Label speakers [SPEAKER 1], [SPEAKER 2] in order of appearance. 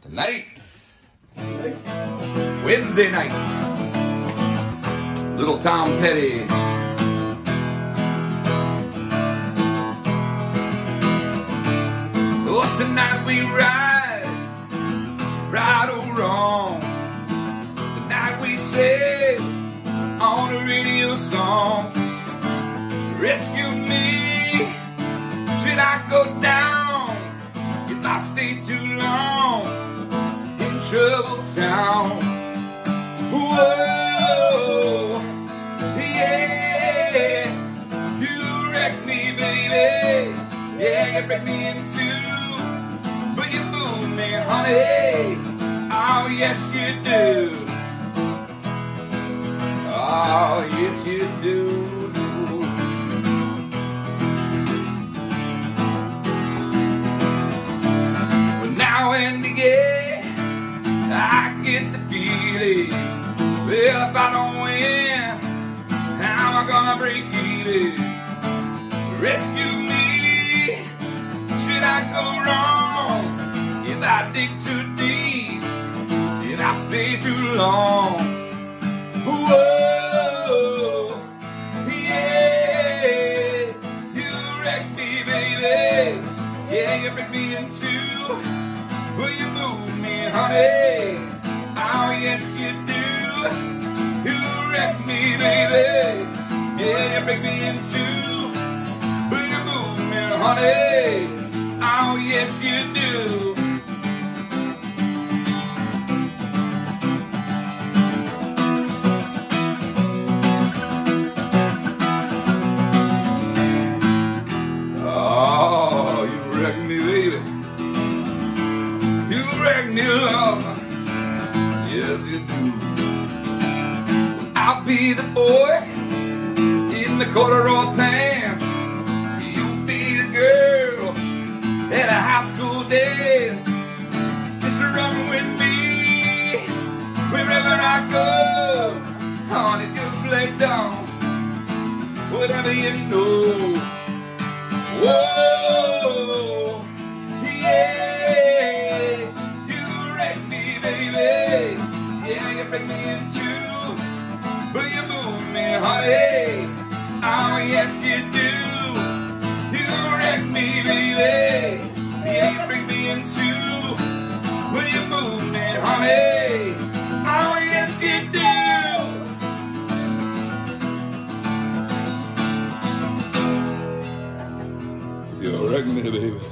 [SPEAKER 1] Tonight, Wednesday night, little Tom Petty. Oh, tonight we ride, right or wrong. Tonight we say on a radio song, rescue me, should I go down if I stay too long in Trouble Town? Whoa, yeah, you wreck me, baby, yeah, you break me in two, but you move me, honey, oh yes you do, oh yes you do. Now and again, I get the feeling, well, if I don't win, how am I gonna break even? Rescue me, should I go wrong? If I dig too deep, if I stay too long? Whoa, yeah, you wreck me, baby, yeah, you break me in two. Will you move me, honey? Oh, yes, you do. You wreck me, baby. Yeah, you break me in two. Will you move me, honey? Oh, yes, you do. Oh, you wreck me, baby. You wreck me, love, yes you do. I'll be the boy in the corduroy pants. You'll be the girl at a high school dance. Just run with me wherever I go. Honey, just lay down, whatever you know. Whoa, yeah. Yeah, you break me in two, but you move me, honey. Oh, yes, you do. You wreck me, baby. Yeah, you break me in two, but you move me, honey. Oh, yes, you do. You wreck me, baby.